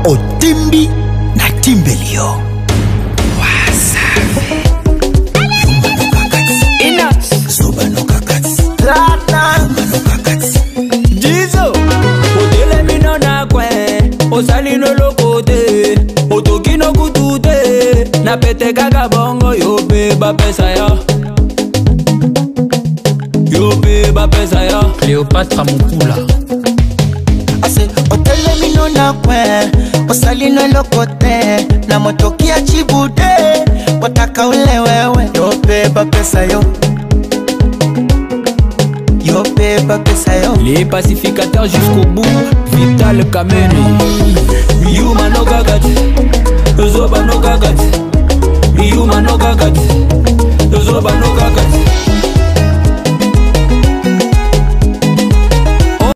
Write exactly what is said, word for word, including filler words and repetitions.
Otimbi na Timbelio. Wasafi. Inax. Soba no kakats. Lata. No kakats. Dizo. Odele mino na kwe. Osali no lokote. Otoki no kutute. Na pete kaka bongo yope ba pesa ya. Yope ba pesa ya. Cléopatra Mukula. Ase otele mino na kwe. Osali no lokote. Na motoki ya chibude. Wataka ule wewe. Yope ba pesa yo. Yope ba pesa yo. Les pacificateurs jusqu'au bout. Vital Kameni. Yuma no gagati. Zoba no gagati. Yuma no gagati. Zoba no gagati.